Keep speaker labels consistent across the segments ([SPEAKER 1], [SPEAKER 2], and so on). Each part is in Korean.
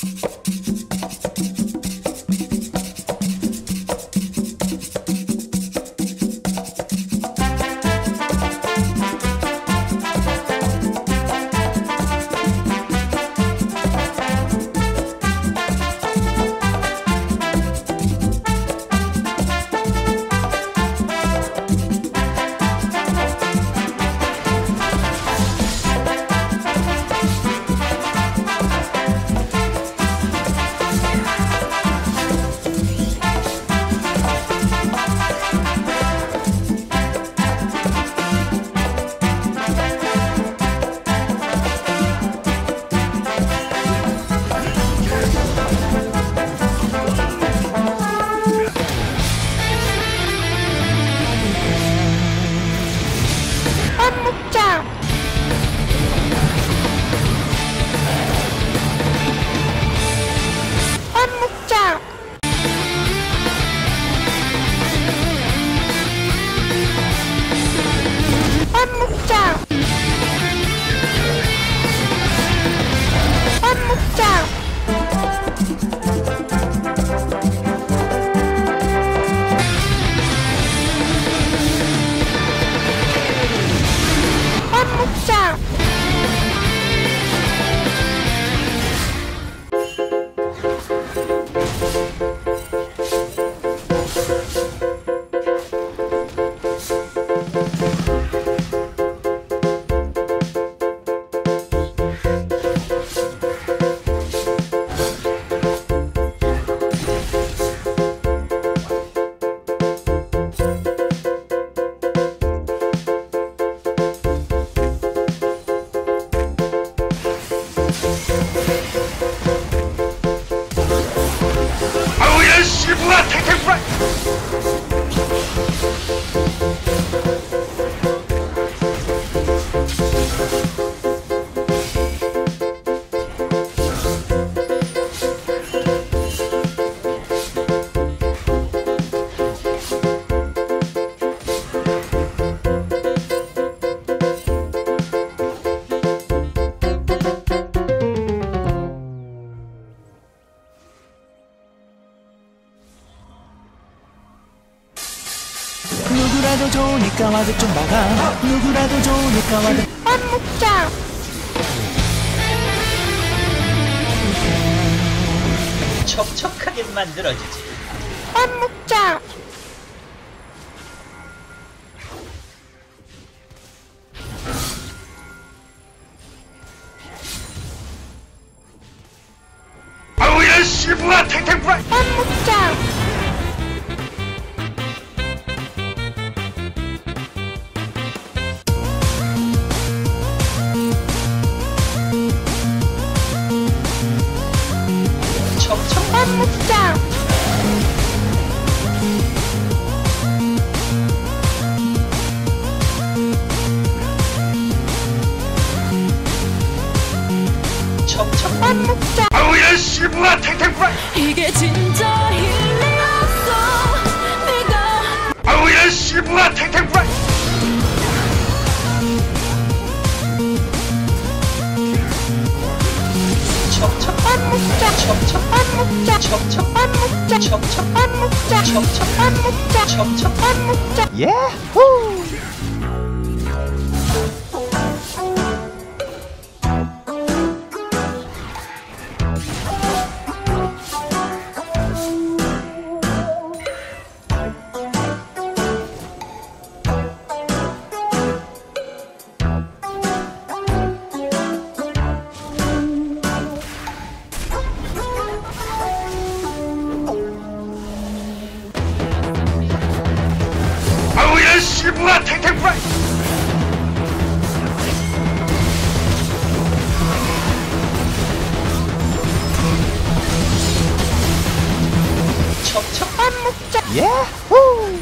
[SPEAKER 1] 누구라도 좋으니까 와도 좀 막아. 누구라도 좋으니까 와도
[SPEAKER 2] 밥 먹자.
[SPEAKER 3] 촉촉하게 만들어주지.
[SPEAKER 2] 밥 먹자.
[SPEAKER 3] 아우야 씨부아 탱탱부아.
[SPEAKER 2] 밥 먹자. 밥 먹자.
[SPEAKER 3] 촉촉.
[SPEAKER 2] 밥 먹자.
[SPEAKER 3] 아우야 씨부아 탱탱부아.
[SPEAKER 4] 이게 진짜 힐리 없어 내가.
[SPEAKER 3] 아우야 씨부아 탱탱부아. 촉촉.
[SPEAKER 2] 밥 먹자.
[SPEAKER 3] 촉촉.
[SPEAKER 2] 밥 먹자.
[SPEAKER 3] 촉촉.
[SPEAKER 2] 밥 먹자.
[SPEAKER 3] 촉촉.
[SPEAKER 2] 밥 먹자.
[SPEAKER 3] 촉촉.
[SPEAKER 2] 밥 먹자.
[SPEAKER 3] 촉촉.
[SPEAKER 2] 밥 먹자.
[SPEAKER 1] 예후.
[SPEAKER 3] 아우야 씨부아 탱탱부아. 촉촉.
[SPEAKER 2] 밥 먹자.
[SPEAKER 1] 예후.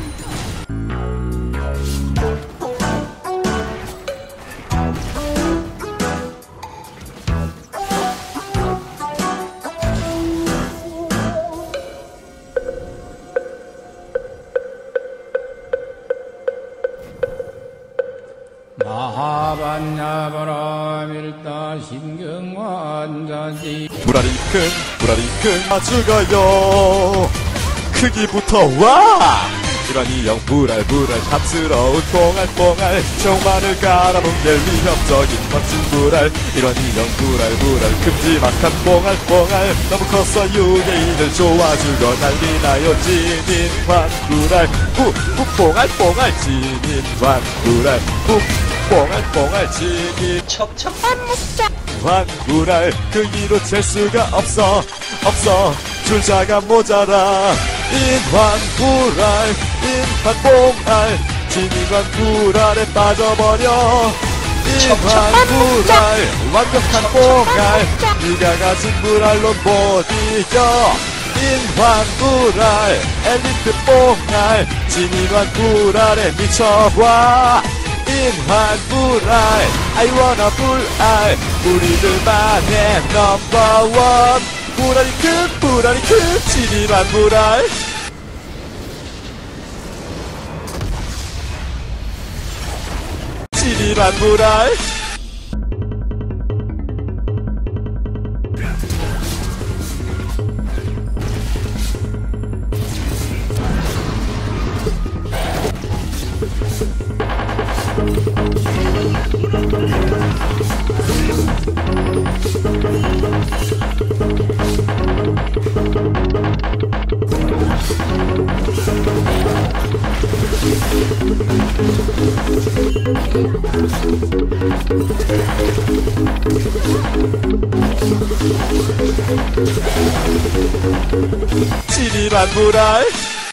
[SPEAKER 5] 마하반야바라 밀다 심경완자지
[SPEAKER 6] 불알이
[SPEAKER 5] 큰 불알이 큰 죽어요. 크기부터 와! 이러니 영불알 탐스러운 뽕알 총만을 깔아뭉갤 위협적인 멋진 불알. 이러니 영불알 큼지막한 뽕알 너무 컸어 유괴인을 좋아주고 난리나요. 진인환 불알 뽕알 진인환 불알 뽕알 진인
[SPEAKER 2] 척척밥 먹자.
[SPEAKER 5] 환불알 크기로 잴 수가 없어 줄자가 모자라. 인환불알 인환뽕알 진인환불알에 빠져버려. 인환불알 완벽한 뽕알 네가 가진 불알로 못 이겨. 인환불알 엘리트 뽕알 진인환불알에 미쳐봐. 인환불알 I wanna 불알 우리들만의 넘버원. 불알이 큰 진인환불알. 진인환불알 진인환불알